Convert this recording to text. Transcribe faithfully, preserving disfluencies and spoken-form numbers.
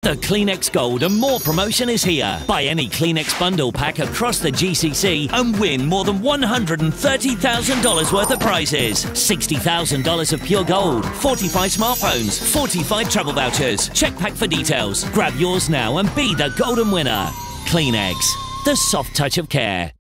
The Kleenex Gold and More promotion is here. Buy any Kleenex bundle pack across the G C C and win more than one hundred thirty thousand dollars worth of prizes. sixty thousand dollars of pure gold, forty-five smartphones, forty-five travel vouchers. Check pack for details. Grab yours now and be the golden winner. Kleenex, the soft touch of care.